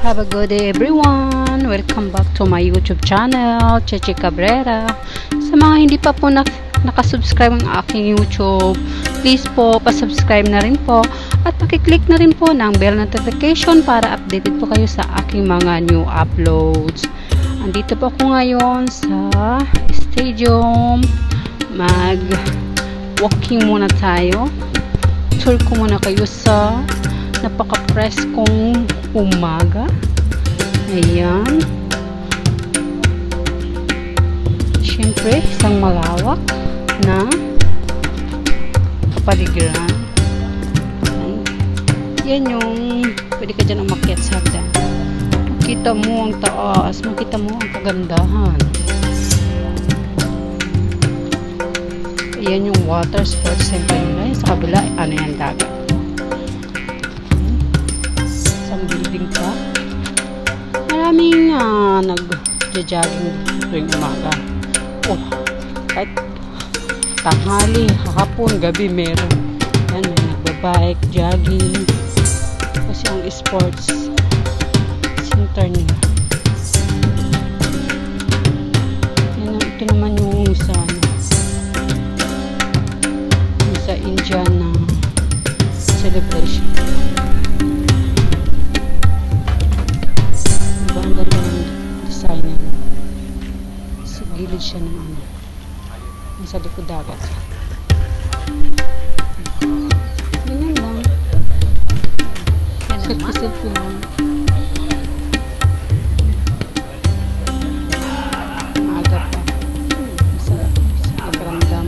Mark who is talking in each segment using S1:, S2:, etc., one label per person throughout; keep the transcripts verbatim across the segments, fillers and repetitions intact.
S1: Have a good day everyone! Welcome back to my YouTube channel, Cheche Cabrera. Sa mga hindi pa po na nakasubscribe ng aking YouTube, please po, pasubscribe na rin po at pakiclick na rin po ng bell notification para updated po kayo sa aking mga new uploads. Andito po ako ngayon sa stadium. Mag walking muna tayo. Tour ko muna kayo sa napaka-preskong umaga. Ayan. Siyempre, isang malawak na kapaligiran. Yan yung pwede ka dyan umakyat sa hagdan. Makita mo ang taas, makita mo ang kagandahan. Ayan yung water sports center nila. Sa kabila, ano yan, dagat. Isang building pa. Maraming uh, nag-jogging tuwing umaga. Oh, kahit tanghali, hapon, gabi meron. Yan, may nagbabike, jogging. Kasi ang sports center nila. Yan, ito naman yung sa sa Indian na uh, celebration. Diba, ang ganda ng design nila. Sa gilid siya ng ano. Nasa likod dagat. Ganyan lang. Selfie-selfie lang. Maaga pa. Sa pagramdam.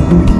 S2: Bye.